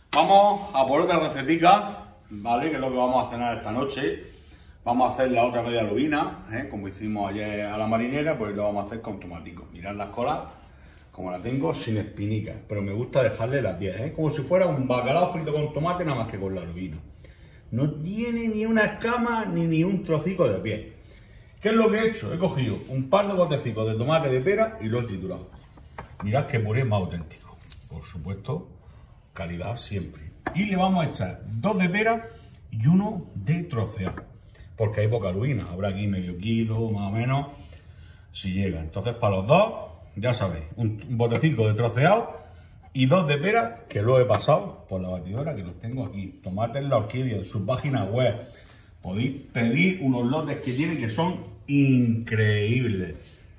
Vamos a por otra recetica, ¿vale? Que es lo que vamos a cenar esta noche. Vamos a hacer la otra media lubina, como hicimos ayer a la marinera, pues lo vamos a hacer con tomaticos. Mirad las colas, como la tengo, sin espinicas, pero me gusta dejarle las pies, como si fuera un bacalao frito con tomate, nada más que con la lubina. No tiene ni una escama ni un trocico de pie. ¿Qué es lo que he hecho? He cogido un par de botecitos de tomate de pera y lo he triturado. Mirad qué puré más auténtico. Por supuesto, calidad siempre. Y le vamos a echar 2 de pera y 1 de troceado. Porque hay poca lubina. Habrá aquí medio kilo, más o menos, si llega. Entonces, para los dos, ya sabéis, un botecito de troceado y 2 de pera, que lo he pasado por la batidora, que los tengo aquí. Tomates La Orquídea, en su página web. Podéis pedir unos lotes que tienen que son increíbles.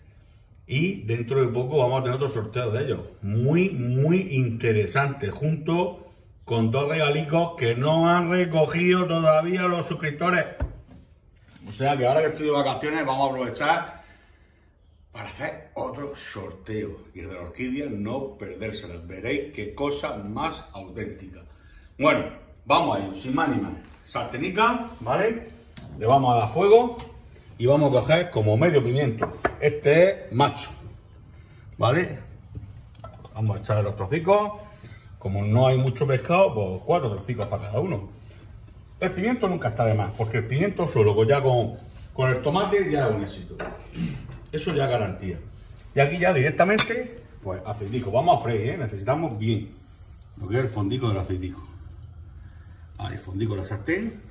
Y dentro de poco vamos a tener otro sorteo de ellos. Muy, muy interesante. Junto con 2 regalicos que no han recogido todavía los suscriptores. O sea que ahora que estoy de vacaciones vamos a aprovechar para hacer otro sorteo. Y el de La Orquídea no perdérselas. Veréis qué cosa más auténtica. Bueno, vamos a ello, sin más ni más. Sartenica, ¿vale? Le vamos a dar fuego y vamos a coger como medio pimiento. Este es macho, ¿vale? Vamos a echar los trocicos. Como no hay mucho pescado, pues 4 trocicos para cada uno. El pimiento nunca está de más, porque el pimiento solo ya con el tomate ya es un éxito. Eso ya es garantía. Y aquí ya directamente, pues aceitico. Vamos a freír, necesitamos bien lo que es el fondico del aceitico. Ahí, fondico la sartén.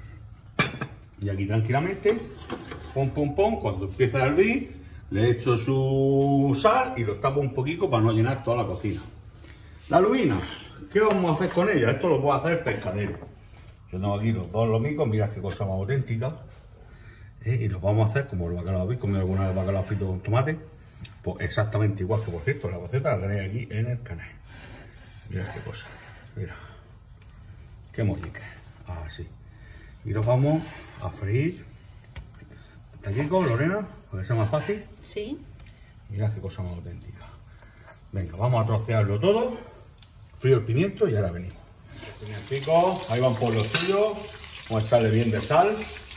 Y aquí tranquilamente, pum, pum, pum, cuando empieza a hervir, le echo su sal y lo tapo un poquito para no llenar toda la cocina. La lubina, ¿qué vamos a hacer con ella? Esto lo puede hacer el pescadero. Yo tengo aquí los 2 lomicos, mirad qué cosa más auténtica. Y los vamos a hacer como el bacalao. ¿Habéis comido alguna vez bacalao frito con tomate? Pues exactamente igual, que por cierto, la receta la tenéis aquí en el canal. Mirad qué cosa, mira. Qué mollica. Así. Y los vamos a freír. ¿Hasta aquí con Lorena? ¿Para que sea más fácil? Sí. Mirad qué cosa más auténtica. Venga, vamos a trocearlo todo. Frío el pimiento y ahora venimos. El pimientico, ahí van por lo suyo. Vamos a echarle bien de sal.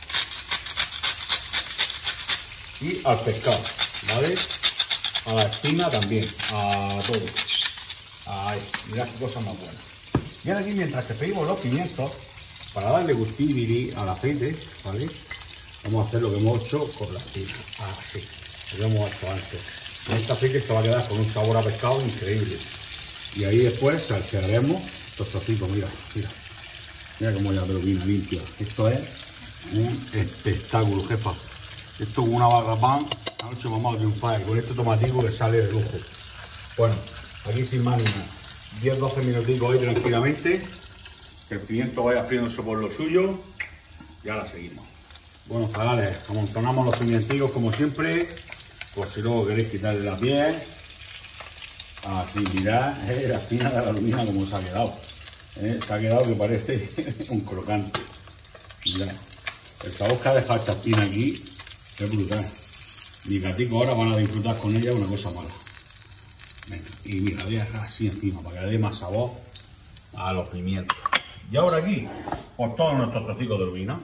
Y al pescado, ¿vale? A la espina también, a todo. Ahí, mirad qué cosa más buena. Y ahora aquí, mientras que freímos los pimientos, para darle gustibiri al aceite, ¿vale? Vamos a hacer lo que hemos hecho con la espina. Así, lo que hemos hecho antes. Este aceite se va a quedar con un sabor a pescado increíble. Y ahí después saltearemos estos trocitos, mira, mira. Mira cómo ya termina limpia. Esto es un espectáculo, jefa. Esto con una barra pan, la noche vamos a triunfar. Y con este tomatico que sale de lujo. Bueno, aquí sin más ni nada. 10-12 minuticos ahí tranquilamente. Que el pimiento vaya friéndose por lo suyo. Y ahora seguimos. Bueno, zagales, amontonamos los pimienticos como siempre. Por si luego queréis quitarle la piel. Así, mirad la espina de la lubina como se ha quedado. Se ha quedado que parece un crocante. Mirad. El sabor que ha dejado esta espina aquí es brutal. Mis gaticos ahora van a disfrutar con ella una cosa mala. Venga, y mira, voy a dejar así encima para que le dé más sabor a los pimientos. Y ahora aquí, por todos nuestros trocitos de lubina.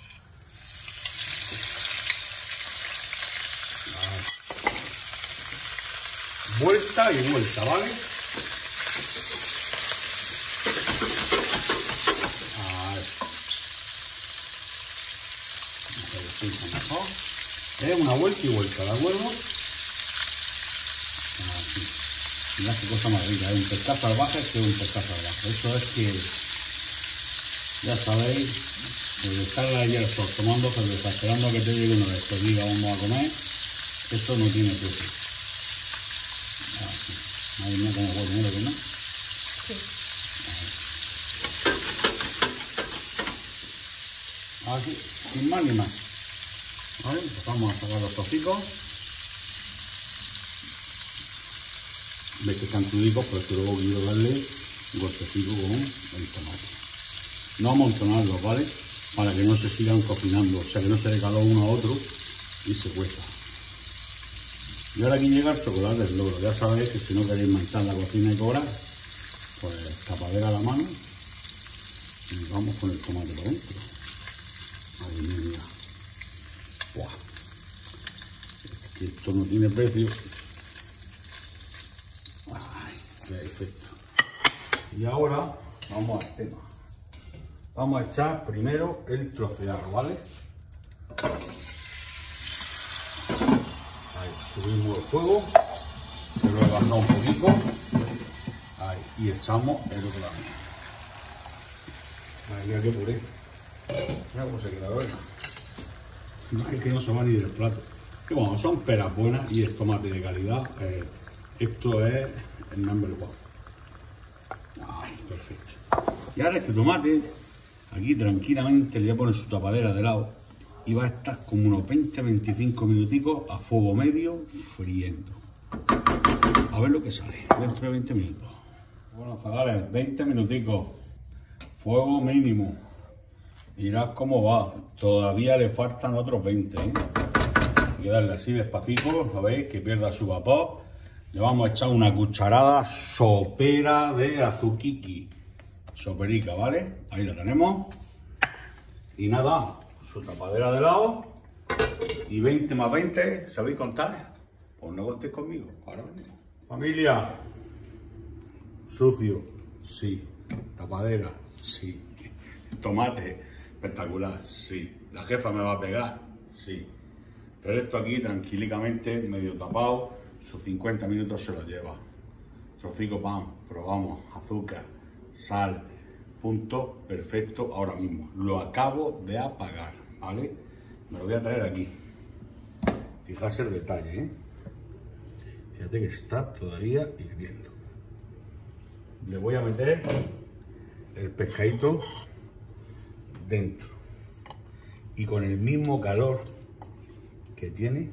Vuelta y vuelta, ¿vale? Mejor. Una vuelta y vuelta, ¿de acuerdo? Así. Mirad qué cosa más rica, un pescado salvaje que un pescado salvaje. Eso es que, ya sabéis, de estar ayer tomando cerveza, esperando a que te llegue uno de estos días vamos a comer, esto no tiene precio. Así. Madre mía, cómo huele, mira que no. Sí. Así, sin más ni más. ¿Vale? Empezamos a sacar los trocitos. Veis que están cruditos, pero que luego quiero darle un golpecito con el tomate. No amontonarlos, ¿vale? Para que no se sigan cocinando, o sea que no se dé calor uno a otro y se cueza. Y ahora aquí llega el chocolate del logro. Ya sabéis que si no queréis manchar la cocina y cobrar, pues tapadera a la mano Y vamos con el tomate por dentro. Madre mía. ¡Buah! Es que esto no tiene precio. ¡Ay, perfecto! Y ahora vamos al tema. Vamos a echar primero el troceado, ¿vale? Ahí, subimos el fuego, se lo levantamos un poquito. Ahí, y echamos el otro lado. Ahí, mira qué puré. Mira cómo se queda, ¿verdad? No es que no se va ni del plato. Que bueno, son peras buenas y el tomate de calidad. Esto es el number one. Ay, perfecto. Y ahora este tomate, aquí tranquilamente le voy a poner su tapadera de lado y va a estar como unos 20-25 minuticos a fuego medio friendo. A ver lo que sale dentro de 20 minutos. Bueno, zagales, 20 minuticos, fuego mínimo. Mirad cómo va, todavía le faltan otros 20, ¿eh? Hay que darle así despacito, ¿lo veis? Que pierda su vapor. Le vamos a echar una cucharada sopera de azuquiqui. Soperica, ¿vale? Ahí la tenemos. Y nada, su tapadera de lado. Y 20 más 20, ¿sabéis contar? Pues no contéis conmigo, ahora venimos. Familia, sucio, sí. Tapadera, sí. Tomate, espectacular, sí. La jefa me va a pegar, sí. Pero esto aquí tranquilamente, medio tapado, sus 50 minutos se lo lleva. Trocico pan, probamos, azúcar, sal, punto perfecto ahora mismo. Lo acabo de apagar, ¿vale? Me lo voy a traer aquí. Fijarse el detalle, ¿eh? Fíjate que está todavía hirviendo. Le voy a meter el pescadito dentro. Y con el mismo calor que tiene,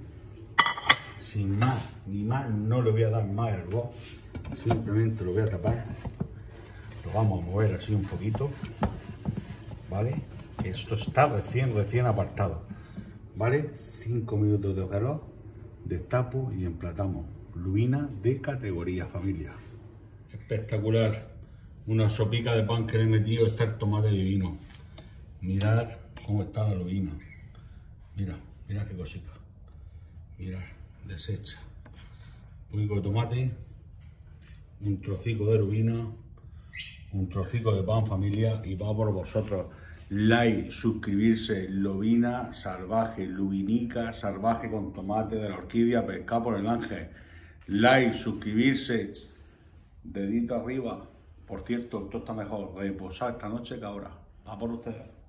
sin más ni más, no le voy a dar más hervor. Simplemente lo voy a tapar. Lo vamos a mover así un poquito, ¿vale? Que esto está recién apartado, ¿vale? 5 minutos de calor, destapo y emplatamos. Lubina de categoría, familia. Espectacular. Una sopica de pan que le he metido, está el tomate divino. Mirad cómo está la lubina. Mira, mira qué cosita. Mirad, deshecha. Un poquito de tomate, un trocico de lubina, un trocico de pan, familia, y va por vosotros. Like, suscribirse, lubina salvaje, lubinica salvaje con tomate de la orquídea, pescado por el ángel. Like, suscribirse, dedito arriba. Por cierto, esto está mejor reposar esta noche que ahora. Va por ustedes.